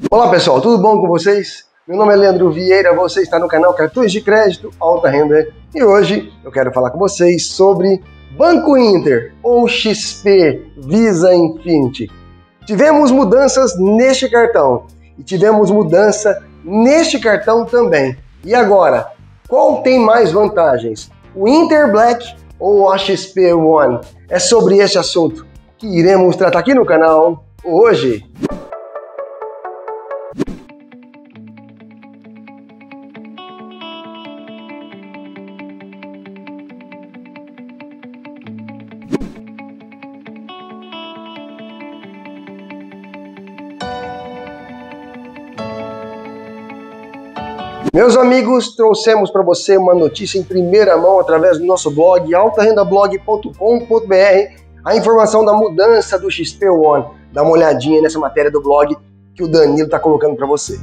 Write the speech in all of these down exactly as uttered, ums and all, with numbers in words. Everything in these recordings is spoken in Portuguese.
Olá pessoal, tudo bom com vocês? Meu nome é Leandro Vieira, você está no canal Cartões de Crédito Alta Renda e hoje eu quero falar com vocês sobre Banco Inter ou X P Visa Infinity. Tivemos mudanças neste cartão e tivemos mudança neste cartão também. E agora, qual tem mais vantagens? O Inter Black ou a X P One? É sobre este assunto que iremos tratar aqui no canal hoje. Meus amigos, trouxemos para você uma notícia em primeira mão através do nosso blog alta renda blog ponto com ponto br, a informação da mudança do X P One. Dá uma olhadinha nessa matéria do blog que o Danilo está colocando para você.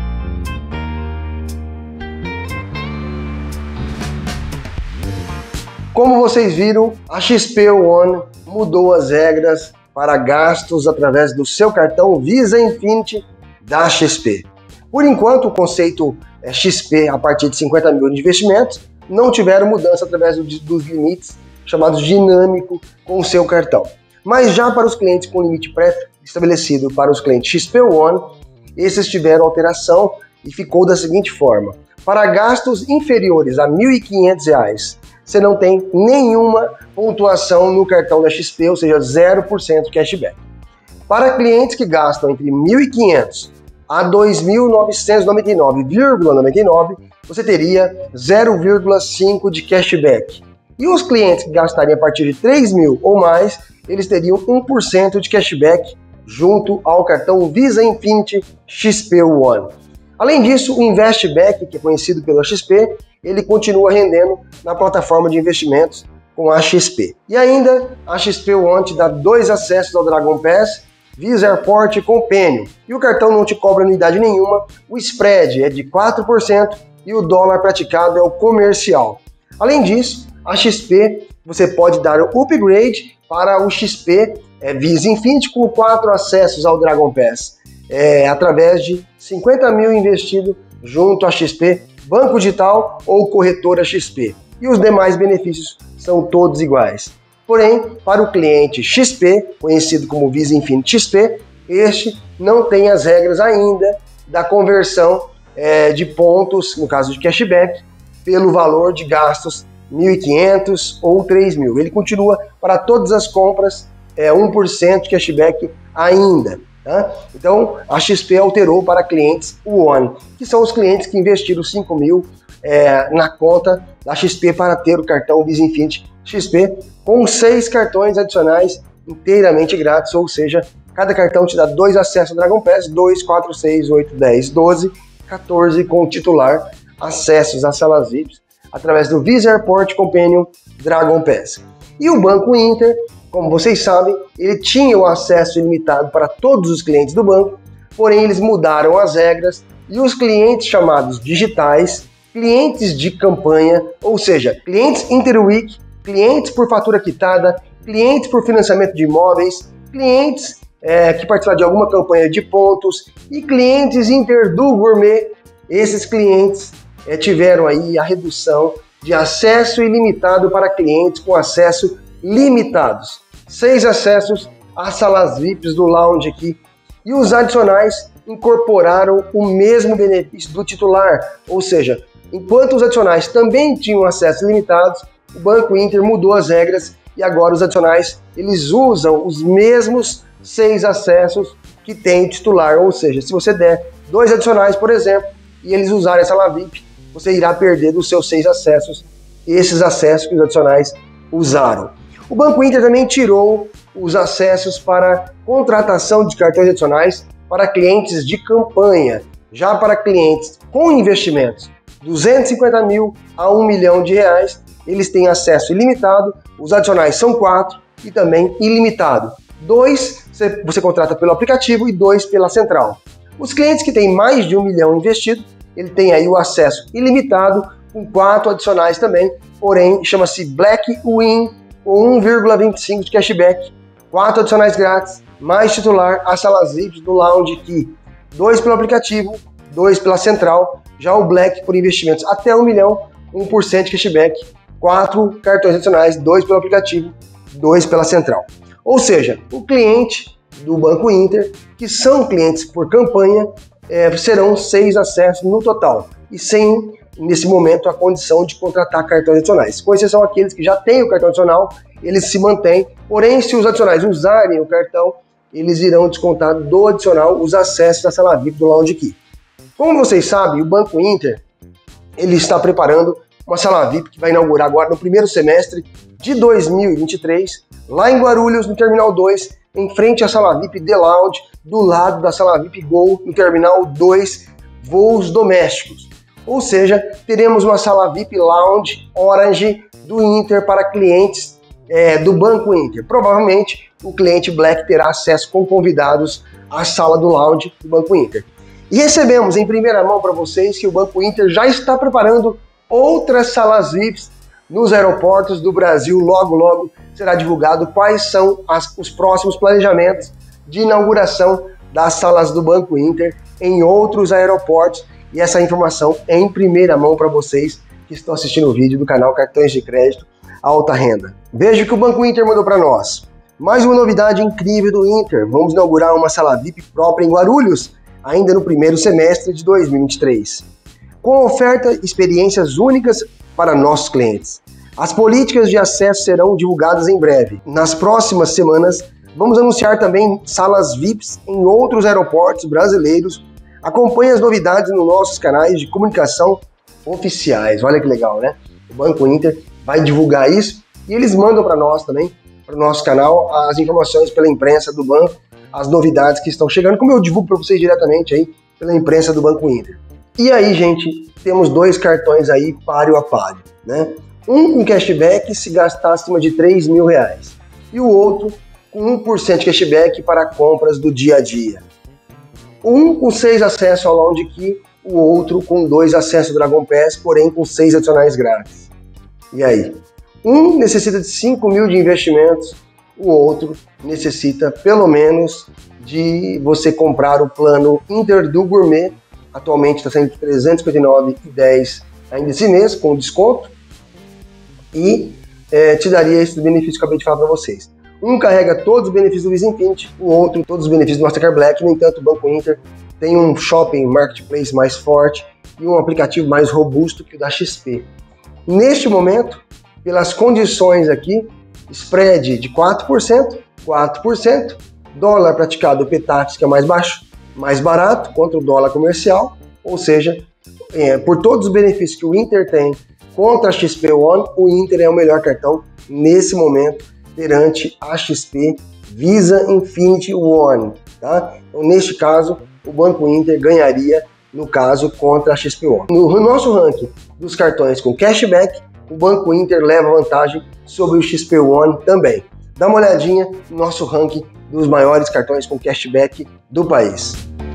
Como vocês viram, a X P One mudou as regras para gastos através do seu cartão Visa Infinity da X P. Por enquanto, o conceito é X P, a partir de cinquenta mil de investimentos, não tiveram mudança através dos limites chamados dinâmico com o seu cartão. Mas já para os clientes com limite pré-estabelecido para os clientes X P One, esses tiveram alteração e ficou da seguinte forma. Para gastos inferiores a mil e quinhentos reais, você não tem nenhuma pontuação no cartão da X P, ou seja, zero por cento cashback. Para clientes que gastam entre mil e quinhentos reais a dois mil novecentos e noventa e nove vírgula noventa e nove, você teria zero vírgula cinco de cashback. E os clientes que gastariam a partir de três mil ou mais, eles teriam um por cento de cashback junto ao cartão Visa Infinity X P One. Além disso, o Investback, que é conhecido pela X P, ele continua rendendo na plataforma de investimentos com a X P. E ainda, a X P One te dá dois acessos ao Dragon Pass, Visa Airport Companion, e o cartão não te cobra anuidade nenhuma, o spread é de quatro por cento e o dólar praticado é o comercial. Além disso, a X P, você pode dar o upgrade para o X P é, Visa Infinity com quatro acessos ao Dragon Pass, é, através de cinquenta mil investido junto à X P, Banco Digital ou Corretora X P. E os demais benefícios são todos iguais. Porém, para o cliente X P, conhecido como Visa Infinity X P, este não tem as regras ainda da conversão é, de pontos, no caso de cashback, pelo valor de gastos mil e quinhentos ou três mil. Ele continua para todas as compras é, um por cento de cashback ainda. Tá? Então, a X P alterou para clientes One, que são os clientes que investiram cinco mil é, na conta da X P para ter o cartão Visa Infinity X P com seis cartões adicionais inteiramente grátis, ou seja, cada cartão te dá dois acessos ao Dragon Pass, dois, quatro, seis, oito, dez, doze, quatorze com o titular, acessos às salas V I Ps através do Visa Airport Companion Dragon Pass. E o Banco Inter, como vocês sabem, ele tinha o acesso ilimitado para todos os clientes do banco, porém eles mudaram as regras e os clientes chamados digitais, clientes de campanha, ou seja, clientes Interweek, clientes por fatura quitada, clientes por financiamento de imóveis, clientes é, que participaram de alguma campanha de pontos e clientes Interdu Gourmet, esses clientes é, tiveram aí a redução de acesso ilimitado para clientes com acesso limitados. Seis acessos às salas V I Ps do lounge aqui. E os adicionais incorporaram o mesmo benefício do titular, ou seja, enquanto os adicionais também tinham acesso limitados, o Banco Inter mudou as regras e agora os adicionais eles usam os mesmos seis acessos que tem o titular, ou seja, se você der dois adicionais, por exemplo, e eles usarem essa sala V I P, você irá perder dos seus seis acessos esses acessos que os adicionais usaram. O Banco Inter também tirou os acessos para contratação de cartões adicionais para clientes de campanha, já para clientes com investimentos duzentos e cinquenta mil a um milhão de reais, eles têm acesso ilimitado, os adicionais são quatro e também ilimitado. Dois você contrata pelo aplicativo e dois pela central. Os clientes que têm mais de um milhão investido, ele tem aí o acesso ilimitado com quatro adicionais também, porém chama-se Black Win com um vírgula vinte e cinco de cashback, quatro adicionais grátis, mais titular, as salas V I Ps do Lounge Key. dois pelo aplicativo, dois pela central. Já o Black por investimentos até um milhão, um por cento de cashback, quatro cartões adicionais, dois pelo aplicativo, dois pela central. Ou seja, o cliente do Banco Inter, que são clientes por campanha, é, serão seis acessos no total, e sem, nesse momento, a condição de contratar cartões adicionais. Com exceção aqueles que já têm o cartão adicional, eles se mantêm, porém, se os adicionais usarem o cartão, eles irão descontar do adicional os acessos da sala V I P do Lounge Key. Como vocês sabem, o Banco Inter ele está preparando uma sala V I P que vai inaugurar agora no primeiro semestre de dois mil e vinte e três, lá em Guarulhos, no Terminal dois, em frente à sala V I P The Lounge, do lado da sala V I P Gol, no Terminal dois, voos domésticos. Ou seja, teremos uma sala V I P Lounge Orange do Inter para clientes é, do Banco Inter. Provavelmente o cliente Black terá acesso com convidados à sala do Lounge do Banco Inter. E recebemos em primeira mão para vocês que o Banco Inter já está preparando outras salas V I Ps nos aeroportos do Brasil. Logo, logo será divulgado quais são as, os próximos planejamentos de inauguração das salas do Banco Inter em outros aeroportos. E essa informação é em primeira mão para vocês que estão assistindo o vídeo do canal Cartões de Crédito Alta Renda. Veja o que o Banco Inter mandou para nós. Mais uma novidade incrível do Inter. Vamos inaugurar uma sala V I P própria em Guarulhos, ainda no primeiro semestre de dois mil e vinte e três. Com oferta e experiências únicas para nossos clientes. As políticas de acesso serão divulgadas em breve. Nas próximas semanas, vamos anunciar também salas V I Ps em outros aeroportos brasileiros. Acompanhe as novidades nos nossos canais de comunicação oficiais. Olha que legal, né? O Banco Inter vai divulgar isso e eles mandam para nós também, para o nosso canal, as informações pela imprensa do banco, as novidades que estão chegando, como eu divulgo para vocês diretamente aí pela imprensa do Banco Inter. E aí, gente, temos dois cartões aí páreo a páreo, né? Um com cashback se gastar acima de três mil reais e o outro com um por cento de cashback para compras do dia a dia. Um com seis acessos ao Lounge Key, o outro com dois acessos ao Dragon Pass, porém com seis adicionais grátis. E aí? Um necessita de cinco mil de investimentos, o outro necessita pelo menos de você comprar o plano Inter do Gourmet, atualmente está saindo trezentos e cinquenta e nove reais e dez centavos ainda esse mês, com desconto, e é, te daria esse benefício que eu acabei de falar para vocês. Um carrega todos os benefícios do Visa Infinity, o outro todos os benefícios do Mastercard Black. No entanto, o Banco Inter tem um shopping marketplace mais forte e um aplicativo mais robusto que o da X P. Neste momento, pelas condições aqui, spread de quatro por cento, quatro por cento, dólar praticado P TAX, que é mais baixo, mais barato contra o dólar comercial, ou seja, é, por todos os benefícios que o Inter tem contra a X P One, o Inter é o melhor cartão nesse momento perante a X P Visa Infinity One, tá? Então, neste caso, o Banco Inter ganharia, no caso, contra a X P One. No nosso ranking dos cartões com cashback, o Banco Inter leva vantagem sobre o X P One também. Dá uma olhadinha no nosso ranking dos maiores cartões com cashback do país.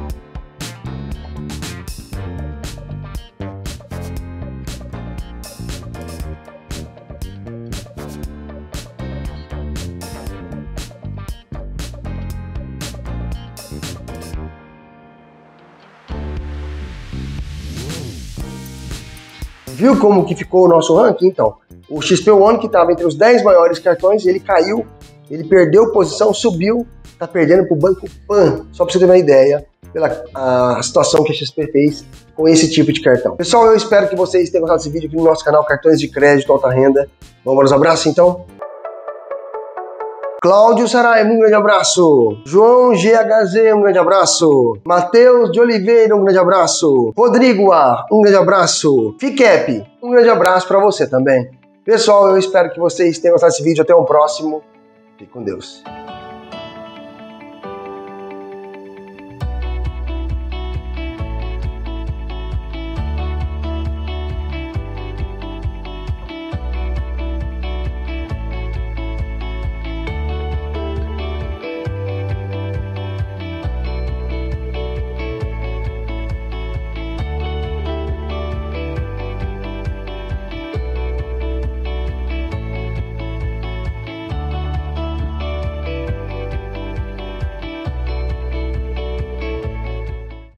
Viu como que ficou o nosso ranking? Então, o X P One, que estava entre os dez maiores cartões, ele caiu, ele perdeu posição, subiu, está perdendo para o Banco Pan, só para você ter uma ideia pela a situação que a X P fez com esse tipo de cartão. Pessoal, eu espero que vocês tenham gostado desse vídeo aqui no nosso canal Cartões de Crédito Alta Renda. Vamos para os abraços, então? Cláudio Saraiva, um grande abraço. João G H Z, um grande abraço. Matheus de Oliveira, um grande abraço. Rodrigo A, um grande abraço. Fiquep, um grande abraço para você também. Pessoal, eu espero que vocês tenham gostado desse vídeo. Até o próximo. Fique com Deus.